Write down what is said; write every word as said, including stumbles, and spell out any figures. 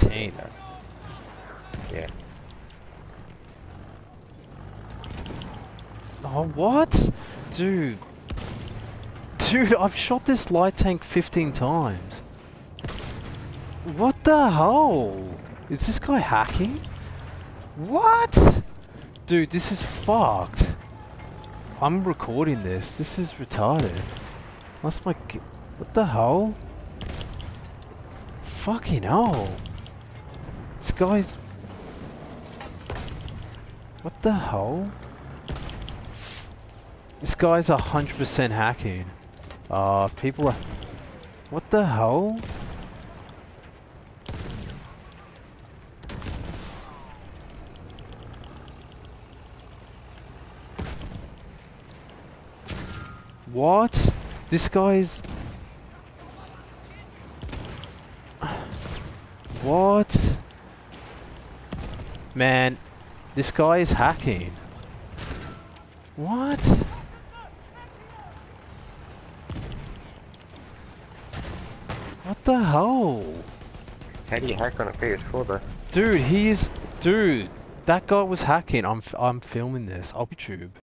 eighteen. Yeah. Oh, what? Dude. Dude, I've shot this light tank fifteen times. What the hell? Is this guy hacking? What? Dude, this is fucked. I'm recording this. This is retarded. What's my... g- What the hell? Fucking hell. This guy's... What the hell? This guy's a hundred percent hacking. Uh, people are... What the hell? What? This guy's... What? Man, this guy is hacking. What? What the hell? How do you hack on a P S four though? Dude, he is... Dude, that guy was hacking. I'm, f I'm filming this. I'll YouTube.